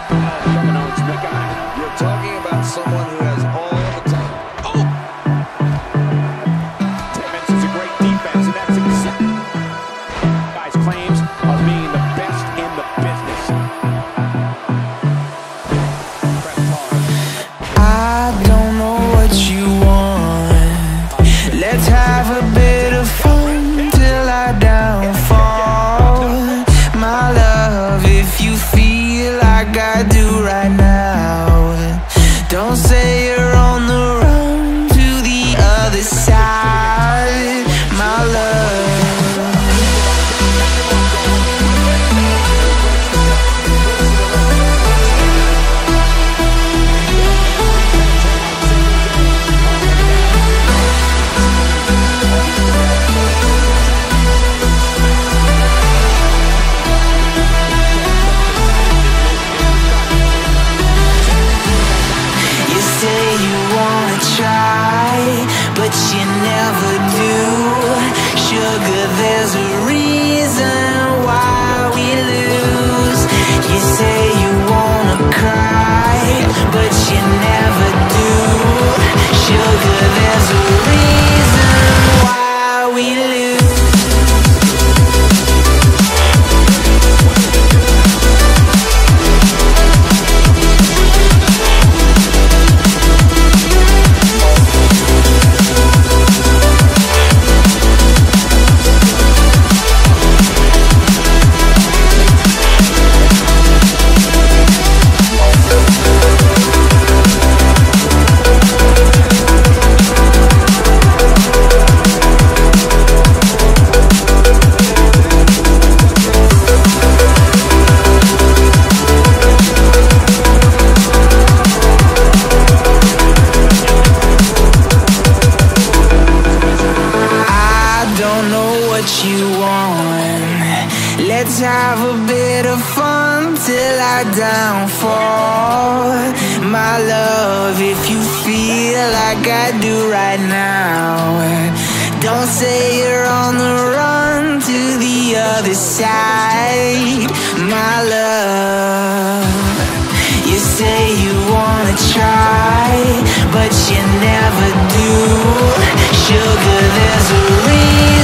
You're talking about someone who has all the time. Oh! Timmons is a great defense, and that's exactly guys' claims of being the best in the business. I don't know what you want. Let's have a bit of fun till I downfall. My love, if you feel like I do right now, don't say you're on the run to the other side. My love, but you never do. Sugar, there's a reason why we lose. You say you wanna cry, but you never do. Sugar, there's a reason why we lose. You want. Let's have a bit of fun till I downfall. My love, if you feel like I do right now, don't say you're on the run to the other side. My love, you say you wanna try, but you never do. Sugar, there's a reason